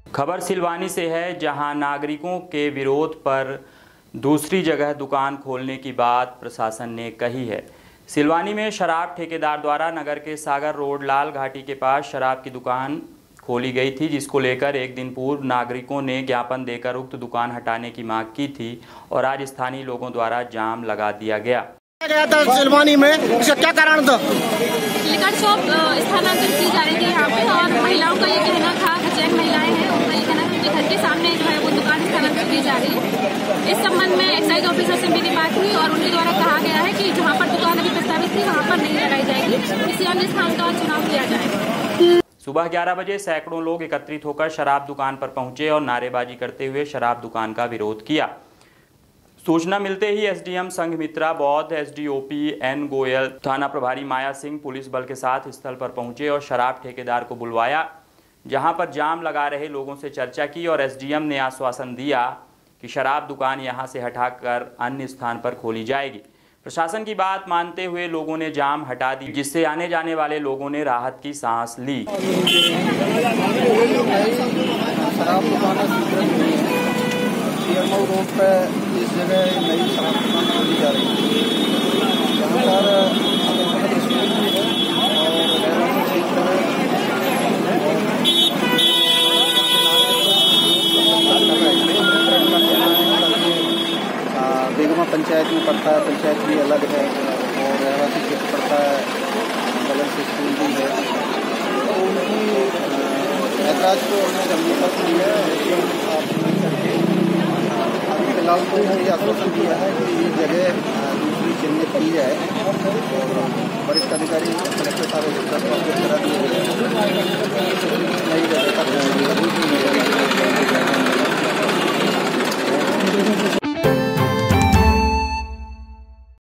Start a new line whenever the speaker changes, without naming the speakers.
खबर सिलवानी से है, जहां नागरिकों के विरोध पर दूसरी जगह दुकान खोलने की बात प्रशासन ने कही है। सिलवानी में शराब ठेकेदार द्वारा नगर के सागर रोड लाल घाटी के पास शराब की दुकान खोली गई थी, जिसको लेकर एक दिन पूर्व नागरिकों ने ज्ञापन देकर उक्त दुकान हटाने की मांग की थी और आज स्थानीय लोगों द्वारा जाम लगा दिया गया
था। सिलवानी में इसका क्या कारण था?
लिकर शॉप स्थानांतरित की जा रही थी यहाँ पे, और महिलाओं का ये कहना था, चैन महिलाएं हैं, उनका ये कहना था कि घर के सामने जो है वो दुकान स्थानांतरित की जा रही है। इस संबंध में एक्साइज ऑफिसर से मेरी बात हुई और उनके द्वारा कहा गया है कि जहाँ पर दुकान अभी प्रस्तावित थी वहाँ पर नहीं लगाई जाएगी, किसी अन्य स्थान का चुनाव किया जाएगा।
सुबह 11 बजे सैकड़ों लोग एकत्रित होकर शराब दुकान पर पहुंचे और नारेबाजी करते हुए शराब दुकान का विरोध किया। सूचना मिलते ही एसडीएम संघमित्रा बौद्ध, एसडीओपी एन गोयल, थाना प्रभारी माया सिंह पुलिस बल के साथ स्थल पर पहुंचे और शराब ठेकेदार को बुलवाया, जहां पर जाम लगा रहे लोगों से चर्चा की और एसडीएम ने आश्वासन दिया कि शराब दुकान यहां से हटाकर अन्य स्थान पर खोली जाएगी। प्रशासन की बात मानते हुए लोगों ने जाम हटा दी, जिससे आने जाने वाले लोगों ने राहत की सांस ली।
रोड पे इस जगह नई शराब दुकान खोली जा रही है, जहाँ पर स्कूल भी है और बेगमा पंचायत में पड़ता है, पंचायत भी अलग है और रहवासी क्षेत्र पड़ता है, बगल से स्कूल भी है। तो उनकी ऐतराज को हमने गंभीरता से लिया है। फिलहाल तो ये आश्वासन दिया है कि ये जगह दूसरी चिन्हित की जाए और वरिष्ठ अधिकारी कलेक्टर साहब करा दिए गए।